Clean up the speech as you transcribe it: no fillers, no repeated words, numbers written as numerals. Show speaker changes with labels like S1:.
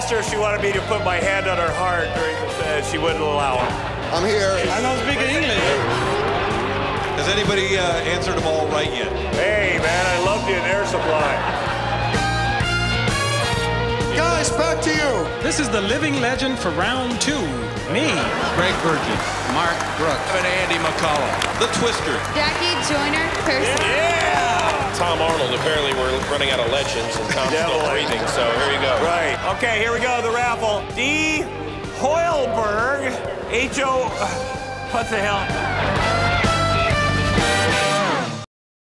S1: asked her if she wanted me to put my hand on her heart during the she wouldn't allow it.
S2: I'm here.
S3: I don't speak English.
S4: Has anybody answered them all right yet?
S1: Hey, man, I loved you in Air Supply.
S2: Guys, back to you.
S3: This is the living legend for round 2. Me.
S4: Greg Virgin,
S5: Mark Brooks.
S4: and Andy McCullough. The Twister.
S6: Jackie Joyner, Kirsten.
S1: Yeah!
S7: Tom Arnold, apparently we're running out of legends, and Tom's still breathing, so here you go.
S1: Right. Okay, here we go, the raffle. D. Hoylberg, H-O... What the hell?